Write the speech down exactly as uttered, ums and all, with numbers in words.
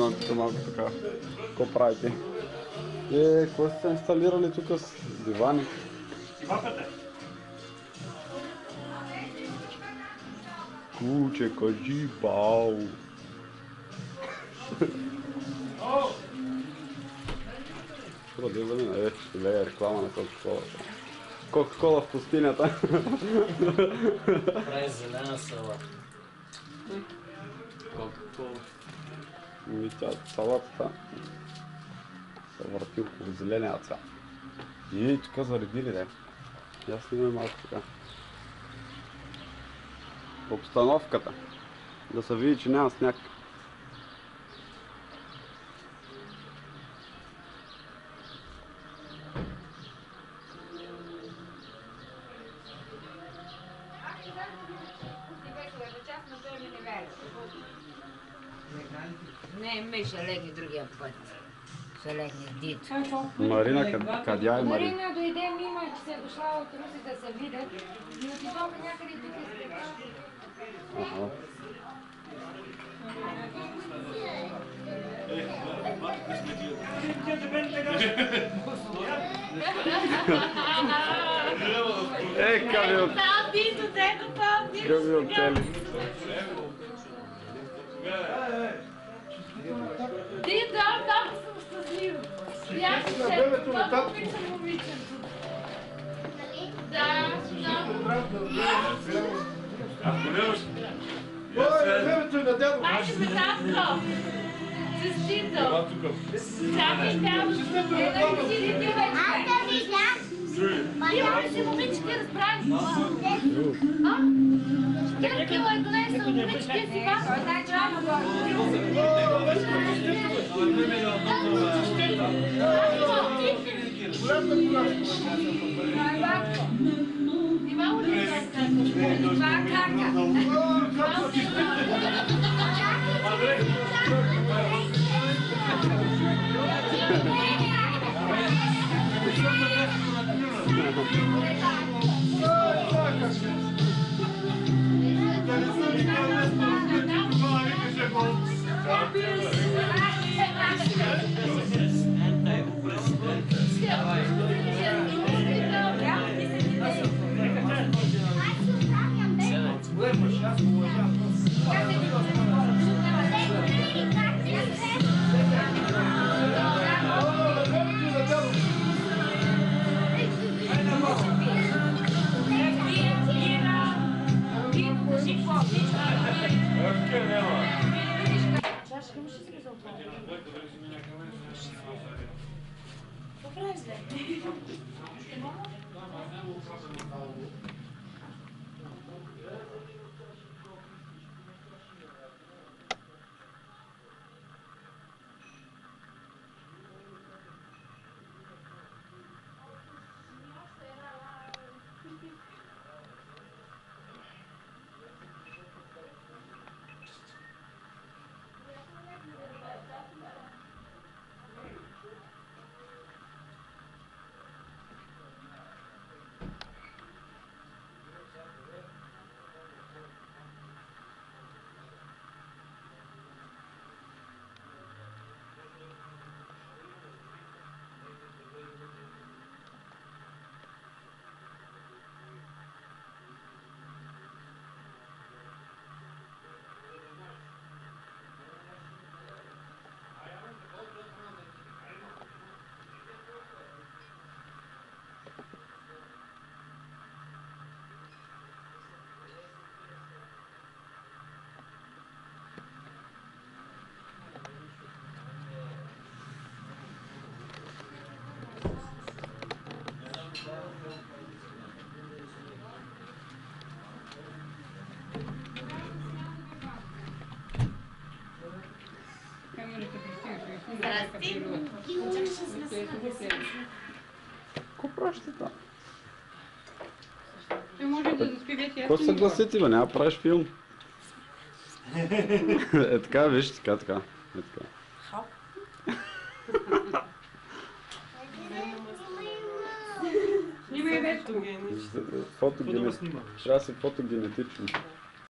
гледам тук малко така. Какво правите? Е, какво сте инсталирали тук с дивани? Куче, кажи бау! Роди за мен, е, ще влея реклама на Кока-Кола. Кока-Кола в пустинята. Прави зелена салата. Кока-Кола. И тя салатата се върти около зеления цвят. И тук заредили, да. И аз снимам малко така. Обстановката. Да се види, че няма сняг. Не, ме ще легне другия път. Ще легне дито. Марина, къдя е Марина? Марина дойде мимо, че се е дошла от Руси да се видят и отидоха някъде тук и се Ага. Е, кави от... Кави от тели. Ти да, да, съм щастлива. И аз ще много обичам момичето. Да, да. Бачи ме татко. Честито. Чакай там. Е, да си види вече. Аз да видя. Ти можеш ли момички разбрали? А? четири кила е донесъл момички си вас. Той знае, че ама Имало ли е това карка? Чашка ми ще се залпа. Добре, зле. Здрасти. Чак ще сме се. Какво правиш това? Е, може да заспи вече. Какво се съгласите, бе? Няма правиш филм. Е така, виж, така, така. Е така. Снимай вече. Фотогенетично. Трябва да си фотогенетично.